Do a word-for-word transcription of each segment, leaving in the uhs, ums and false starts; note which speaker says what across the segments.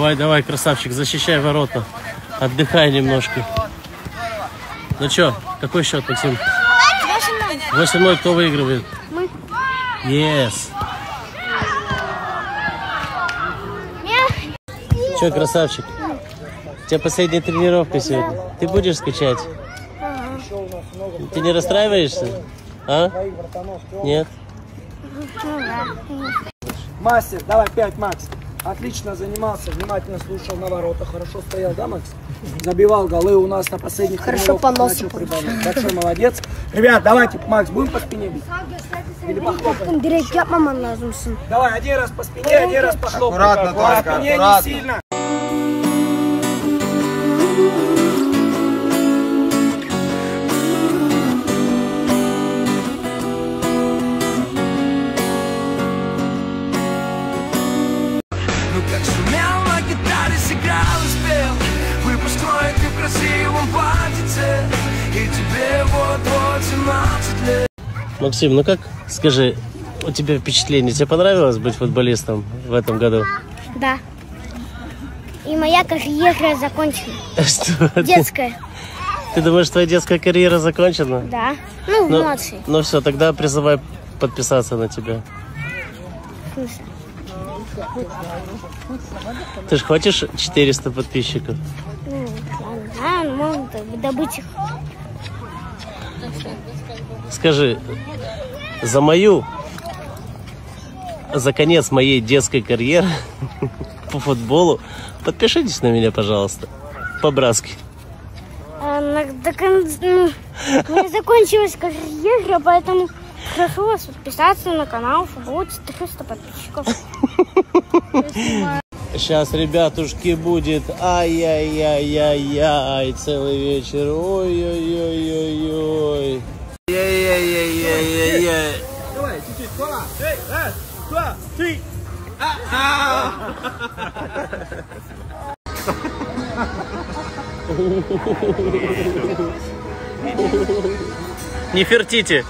Speaker 1: Давай, давай, красавчик, защищай ворота. Отдыхай немножко. Ну что, какой счет, Максим? восемь ноль. Кто выигрывает?
Speaker 2: Мы.
Speaker 1: Yes. Че, красавчик? У тебя последняя тренировка сегодня. Ты будешь скачать?
Speaker 2: Ага.
Speaker 1: Ты не расстраиваешься? А? Нет?
Speaker 3: Мастер, давай пять, Макс. Отлично занимался, внимательно слушал на воротах. Хорошо стоял, да, Макс? Забивал голы у нас на последних
Speaker 2: Хорошо по носу.
Speaker 3: Большой молодец. Ребят, давайте, Макс, будем по спине бить? Или похлопаем? Давай, один раз по спине, один раз похлопаем.
Speaker 4: Аккуратно,
Speaker 3: По
Speaker 4: только,
Speaker 3: спине
Speaker 4: аккуратно.
Speaker 3: не сильно.
Speaker 5: Ну как сумел на гитаре сыграл и спел. Выпуск твой, ты в красивом платьице. И тебе вот-вот семнадцать лет.
Speaker 1: Максим, ну как, скажи, у тебя впечатление? Тебе понравилось быть футболистом в этом году?
Speaker 2: Да. И моя карьера закончена.
Speaker 1: Что?
Speaker 2: Детская.
Speaker 1: Ты, ты думаешь, твоя детская карьера закончена?
Speaker 2: Да. Ну,
Speaker 1: Ну,
Speaker 2: младший.
Speaker 1: ну все, тогда призывай подписаться на тебя. Ты же хочешь четыреста подписчиков?
Speaker 2: Ну, да, можно добыть их.
Speaker 1: Скажи, за мою, за конец моей детской карьеры по футболу подпишитесь на меня, пожалуйста, по-братски.
Speaker 2: А, на, до кон- ну, у меня закончилась карьера, поэтому прошу вас подписаться на канал, будет четыреста подписчиков.
Speaker 1: Сейчас, ребятушки, будет ай-яй-яй-яй-яй целый вечер. Ой-ой-ой-ой-ой. Яй-яй-яй-яй-яй.
Speaker 3: Давай, чуть-чуть. Два, эй, раз, два, три.
Speaker 1: Не фертите.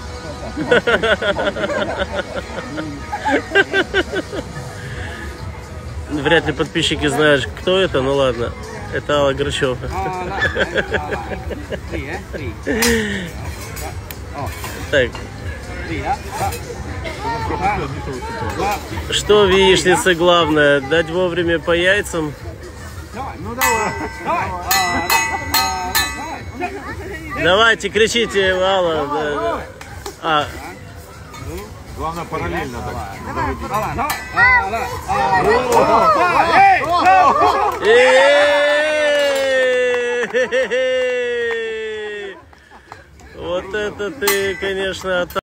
Speaker 1: Вряд ли подписчики знают, кто это, ну ладно. Это Алла Грачева. Так. Что в яичнице главное? Дать вовремя по яйцам? Давайте, кричите, Алла. Да, да. А.
Speaker 4: Главное параллельно.
Speaker 1: Э-э-э-э! Вот это ты, конечно, от...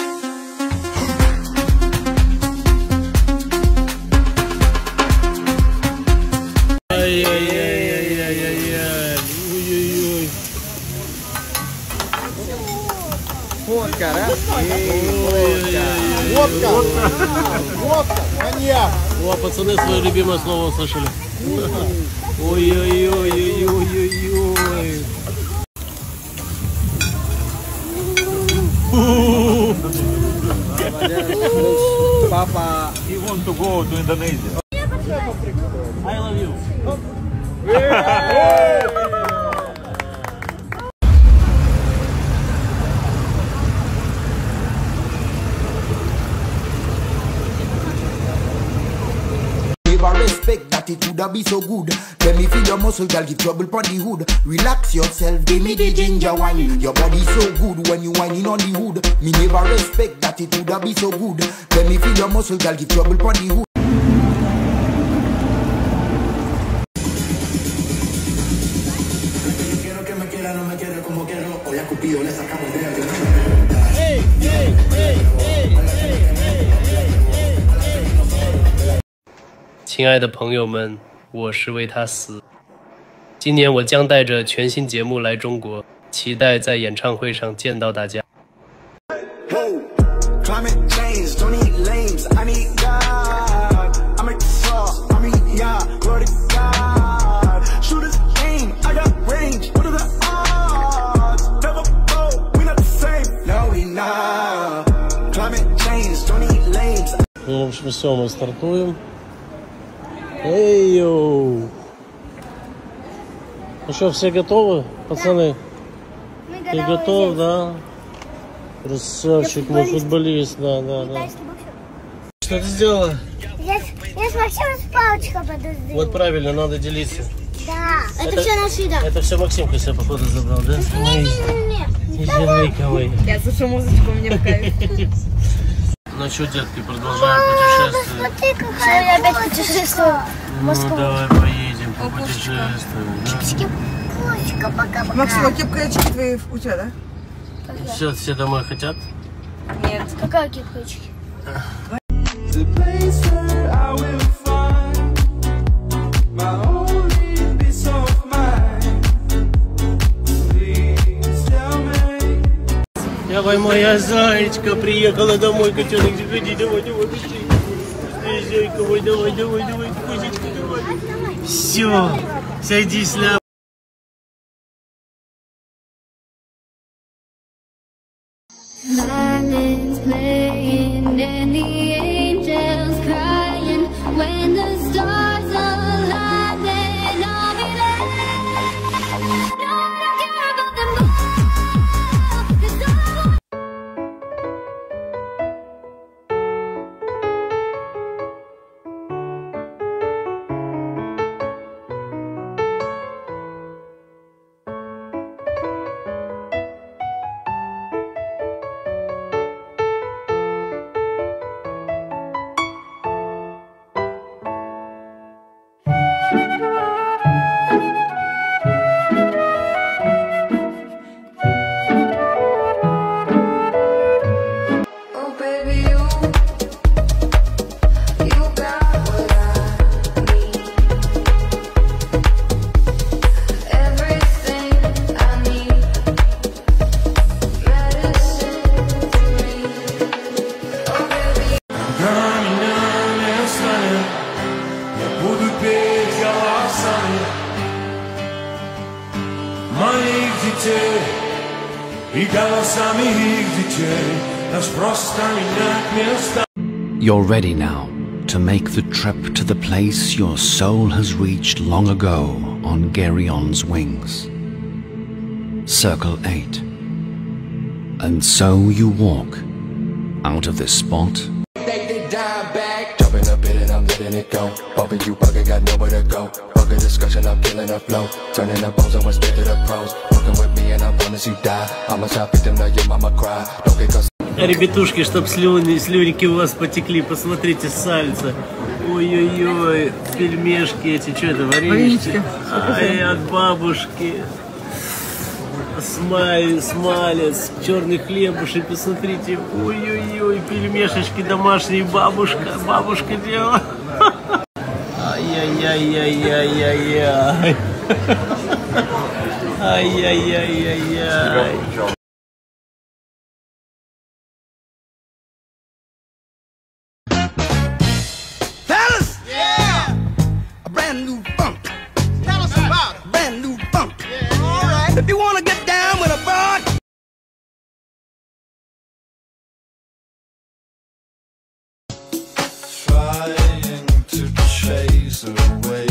Speaker 1: Ай-яй-яй-яй-яй-яй. Ой-ой-ой.
Speaker 4: Водка, да? Водка. Водка. Коньяк.
Speaker 1: О, пацаны, свое любимое слово услышали. Ой-ой-ой-ой-ой-ой-ой.
Speaker 4: Папа, he want to go to Indonesia.
Speaker 1: I love you.
Speaker 6: Never respect that it woulda be so good. Let me feel your muscle, girl, give trouble pon the hood. Relax yourself, give me the ginger wine. Your body so good when you whining on the hood. Me never respect that it woulda be so good. Let me feel your muscle, girl, give trouble pon the hood. Quiero que me quiera, no me quiere como quiero. Hoy a Cupido le sacamos de aquí.
Speaker 1: Эй, эй, эй, эй, эй, эй. 亲爱的朋友们，我是为他死。今年我将带着全新节目来中国，期待在演唱会上见到大家。 Ну, в общем, все, мы стартуем. Эй, йоу. Ну что, все готовы, пацаны?
Speaker 2: Мы
Speaker 1: Ты готов, да? Красавчик, мой футболист, да, да, да. Что ты сделала?
Speaker 2: Я, я с Максимом с палочкой подожди.
Speaker 1: Вот правильно, надо делиться.
Speaker 2: Да, это, это все наша еда.
Speaker 1: Это все Максимка себе, походу, забрал, да?
Speaker 2: Не-не-не.
Speaker 1: Ежевиковый.
Speaker 7: Я слышу музычку, мне в кайф.
Speaker 1: Ну что, детки, продолжаем путешествовать.
Speaker 2: Смотри, какая я опять путешествую в Москву.
Speaker 1: Ну, давай поедем, попутешествуем.
Speaker 2: Кучка, пока-пока.
Speaker 7: Максим, а кепка и очки твои у тебя, да?
Speaker 1: Все, все домой хотят?
Speaker 2: Нет. Какая кипочки? Давай, моя зайчка, приехала домой, котенок, заходи, давай, давай, быстрее. Быстрее, зайка, давай, давай, давай, давай, кузечка, давай. Все, садись на...
Speaker 8: Violins playing and the angels crying when the stars align, then I'll be there. No, I don't care about them all, 'cause all I want. Oh baby, you, you got what I need. Everything I need. Medicine to me. Oh baby.
Speaker 5: Буду петь голосами моих детей и голосами их детей. Нас просто менять места.
Speaker 9: You're ready now to make the trip to the place your soul has reached long ago on Geryon's wings. Circle eight. And so you walk out of this spot.
Speaker 5: Jumping up in it, I'm letting it go. Bumping you, bugging, got nowhere to go. Bugger discussion, I'm killing the flow. Turning the bones and went straight to the pros. Working with me and I promise you die. I'm a top victim, now your mama cry. Don't get cause.
Speaker 1: Ребятушки, чтоб слюни, слюньки у вас потекли, посмотрите, сальца. Ой-ой-ой, пельмешки эти, что это, варенички? Ай, от бабушки. Смаль, смалец, черный хлебушек, посмотрите. Ой-ой-ой, пельмешечки домашние, бабушка, бабушка делала. Ай-яй-яй-яй-яй-яй-яй. Ай-яй-яй-яй-яй.
Speaker 3: Fellas! Yeah! A brand new funk. Tell us about it. Brand new funk. Yeah, all right. If you want to get down with a broad.
Speaker 5: Trying to chase away